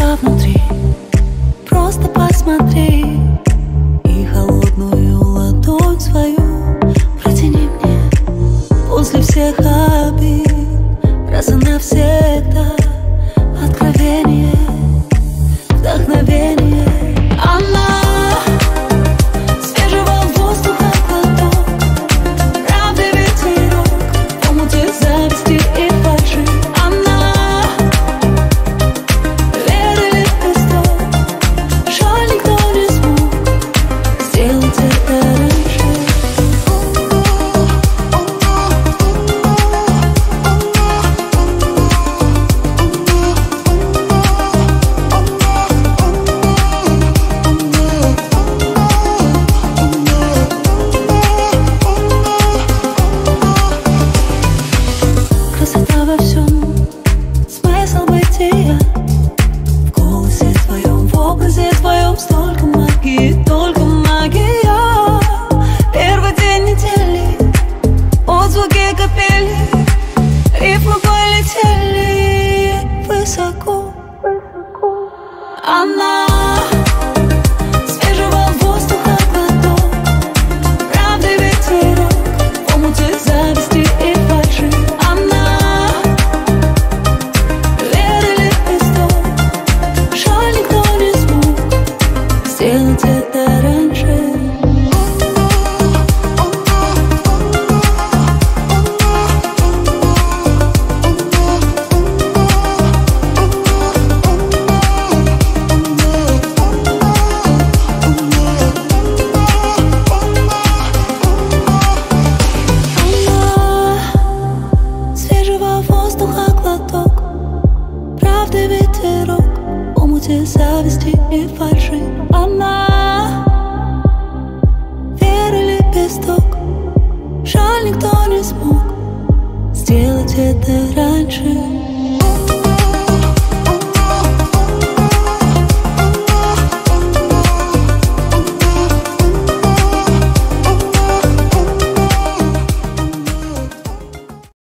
красота внутри. Просто посмотри и холодную ладонь свою протяни мне. После всех обид, раз и навсегда. Откровение, вдохновение. Она свежего воздуха глоток, правды ветерок, омуте зависти и фальши. Она веры, лепесток. Жаль, никто не смог сделать это раньше. Красота во всем, смысл бытия. В голосе твоем, в образе твоем столько магии, только магия. Первый день недели, отзвуки капели, рифмы полетели высоко. Она свежего воздуха глоток, правды ветерок, в омуте зависти и фальши. Она веры, лепесток. Жаль, никто не смог сделать это раньше. Свежего воздуха глоток, правды ветерок, в омуте зависти и фальши. Она веры, лепесток. Жаль, никто не смог сделать это раньше.